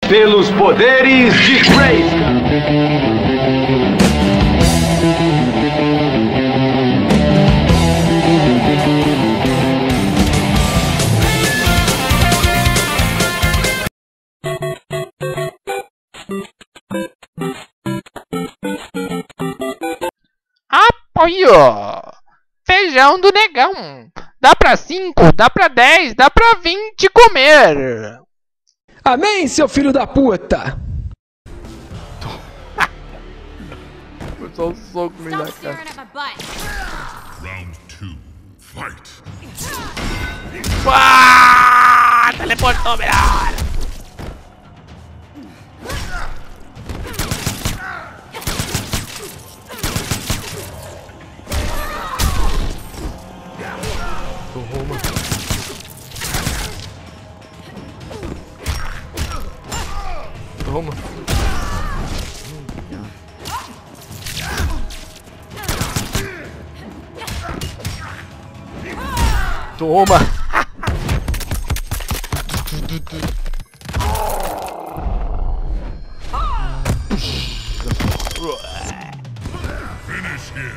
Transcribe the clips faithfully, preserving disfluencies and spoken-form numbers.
Pelos poderes de Grayskull. Apoio! Feijão do negão. Dá pra cinco, dá pra dez, dá pra vinte comer. Amém, seu filho da puta! Foi só um soco me na cara. Round two, fight. Ah, teleportou melhor. Toma. Toma. Toma. Finish him.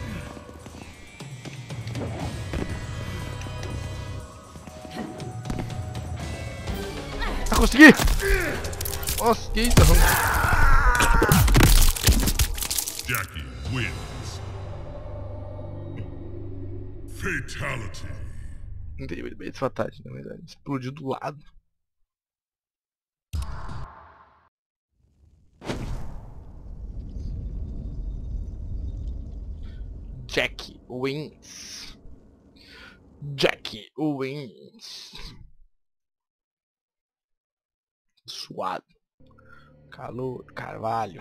Ah, consegui! Nossa, que isso? Jackie wins. Fatality. Não teria muito bem esse fatality, na verdade. Explodiu do lado. Jackie wins. Jackie wins. Suado. Calor, carvalho.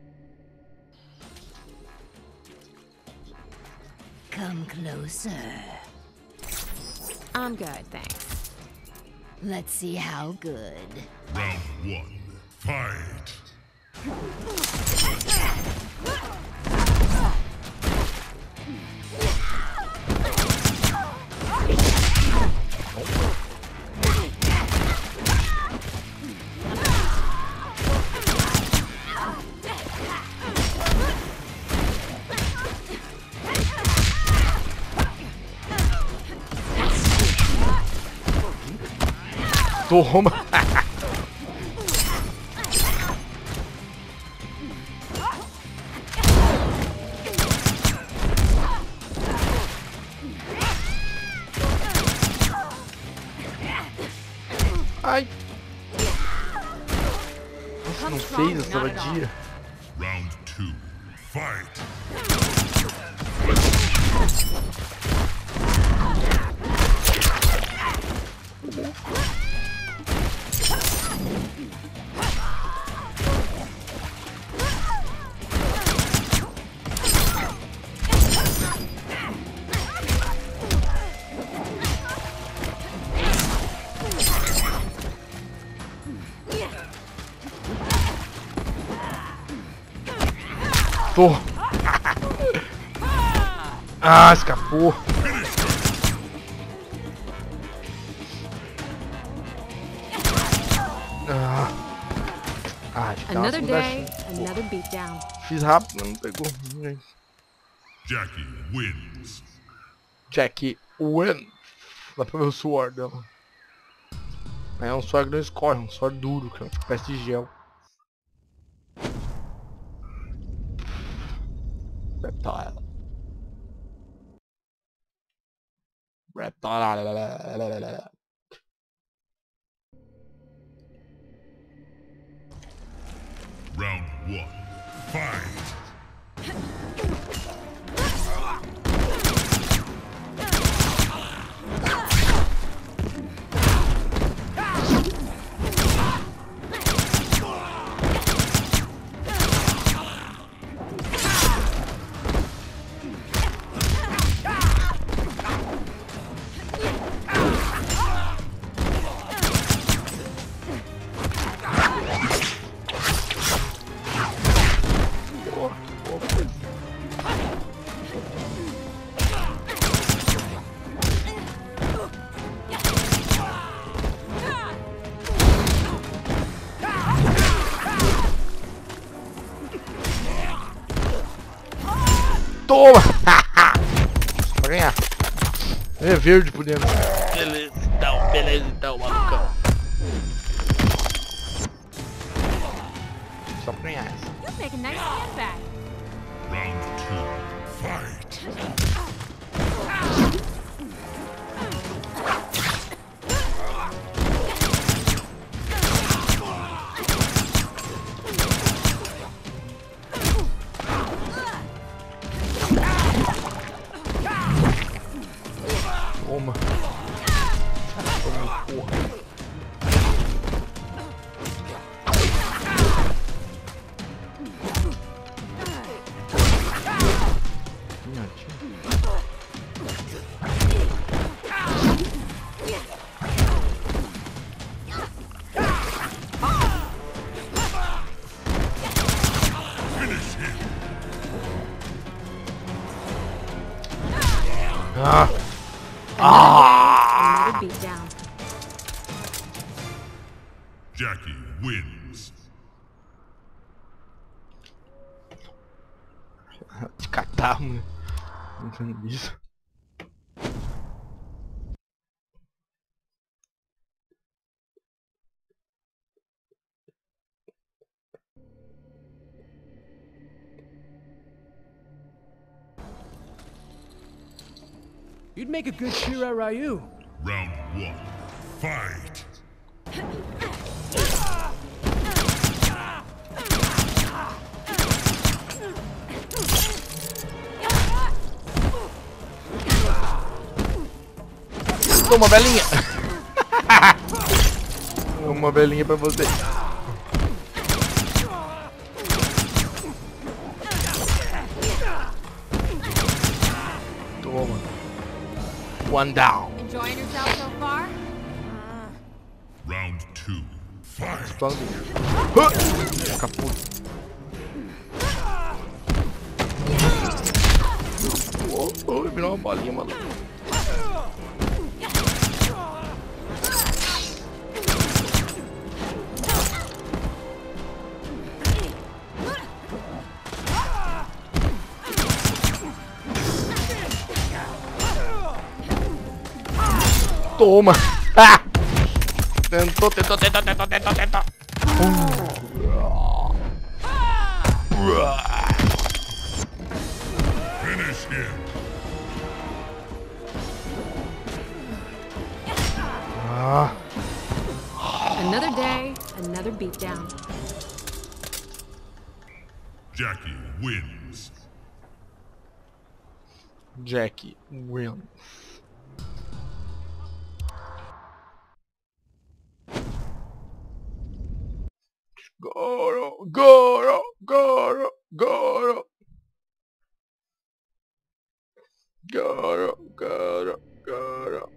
Come closer. I'm good, thanks. Let's see how good. Round one, fight. Toma! Ai! Nossa, não fez essa vadia. Round two, fight. Tô. Ah, escapou. Ah, ah acho que tá Another uma day, segunda another beatdown. chance. Fiz rápido, mas não pegou. Jackie wins. Jackie wins. Dá pra ver o suor dela. É um suor que não escorre, um suor duro, que é uma espécie de gel. Reptile. Reptile. Round one, fight. Porra. Toma! Só pra ganhar. É verde por dentro. Beleza então, beleza então, malucão. Só pra ganhar essa. You make a nice handbag. Round two, fight. Toma. Toma, porra. Ah! Ah! Another beat down. Jackie wins. Te catar, mano. Não entendo isso. You'd make a good Shira Ryu. Round one, fight. Toma, belinha. Uma belinha pra você. Toma. One down. Enjoying yourself so far? Round two, fight. Explode. Huh! Capô. Oh, oh, virou uma bolinha, maluco. Toma! Ah! Tentou, tentou, tentou, tentou, tentou, tentou. Finish him. Ah! Another day, another beat down. Jackie wins. Jackie wins. Goro, Goro, Goro, Goro. Goro, Goro, Goro.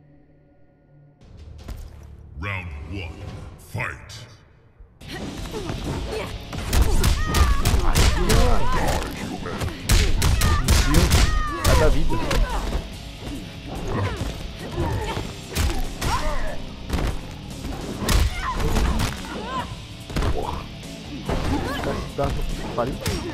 Round one, fight. Cada vida. Porra. Dá pra pariu.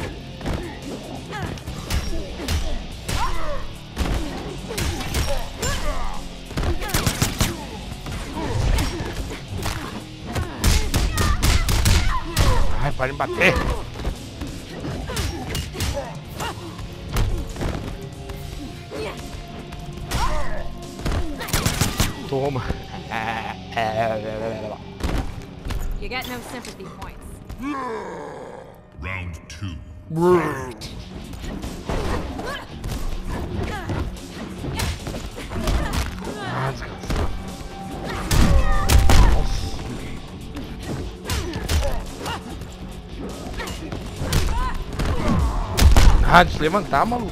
Ai, para de bater. Toma. You get no sympathy points. Round two, Fight. Ah, desgraçado. Ah, de se levantar, maluco.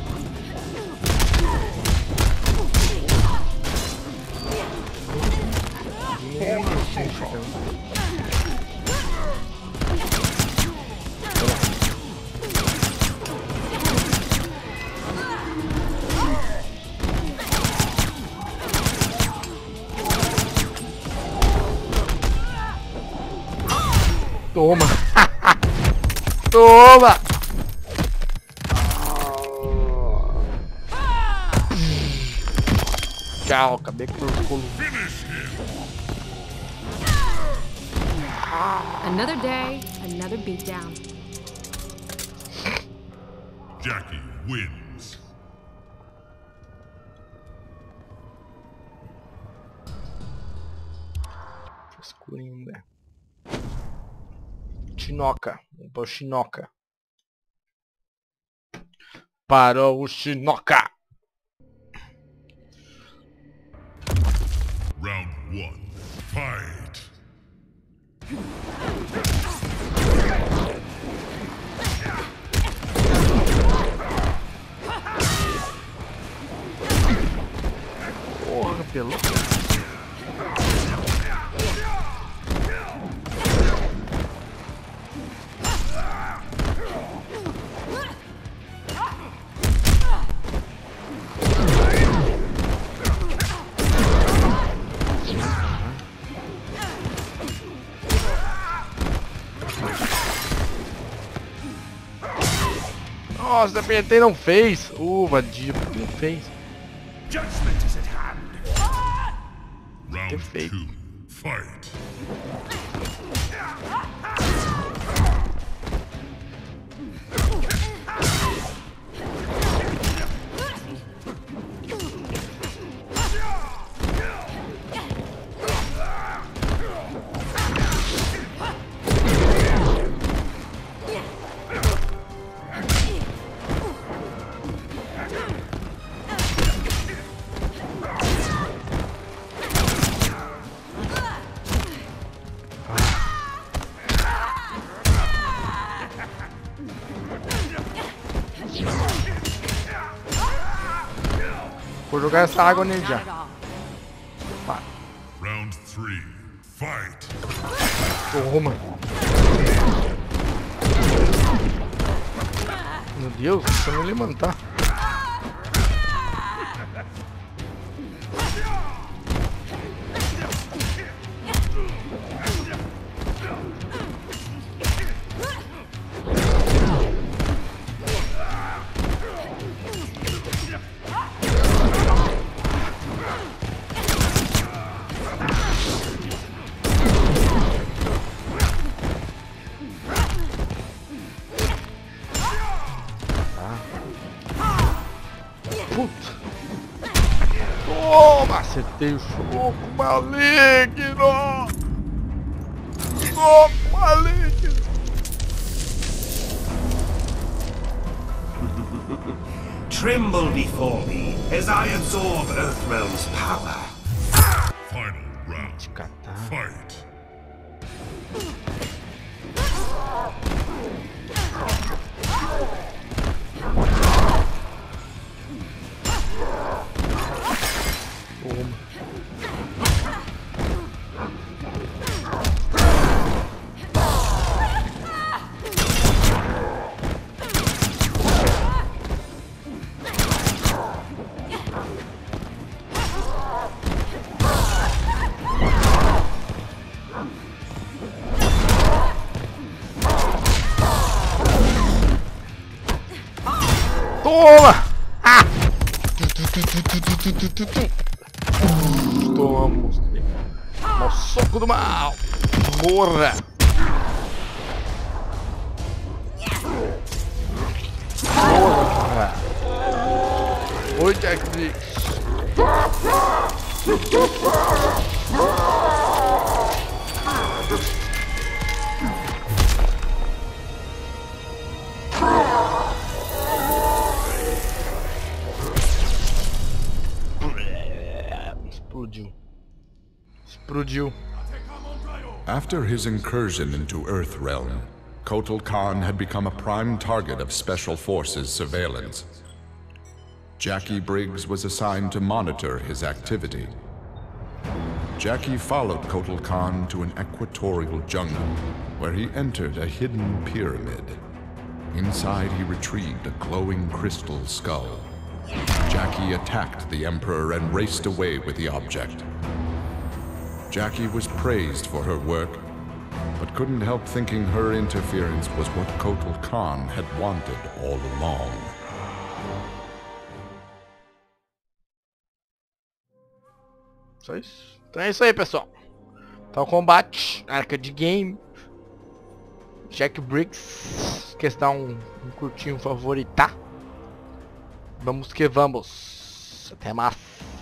Toma! Toma! Tchau, acabei com os colos. Another day, another beatdown. Jackie wins. Escurinho, né? Chinoca. Vamos para o Chinoca. Para o Chinoca. Round one, fight! Porra, pelo. Nossa, apertei e não fez. Uh, vadio, não fez. Judgment is at hand. Round Perfeito. two, fight! Vou jogar essa água nele já. Not at all. Pá, Round three, fight! toma. Meu Deus, deixa eu me levantar. Puta. Toma, acertei o soco maligno. Soco maligno. Tremble before me as I absorb Earthrealm's power. Final round, Catar. fight! Toma. Toma! Ah! Toma, monstro. Ao soco do mal. Morra. Morra. Oi, Jack Blitz. Explodiu. Explodiu. After his incursion into Earthrealm, Kotal Khan had become a prime target of Special Forces surveillance. Jackie Briggs was assigned to monitor his activity. Jackie followed Kotal Khan to an equatorial jungle, where he entered a hidden pyramid. Inside, he retrieved a glowing crystal skull. Jackie attacked the Emperor and raced away with the object. Jackie was praised for her work, but couldn't help thinking her interference was what Kotal Khan had wanted all along. Só isso. Então é isso aí, pessoal. Tá o combate, arcade game. Jack Briggs, quer dar um, um curtinho favoritar? Vamos que vamos. Até mais.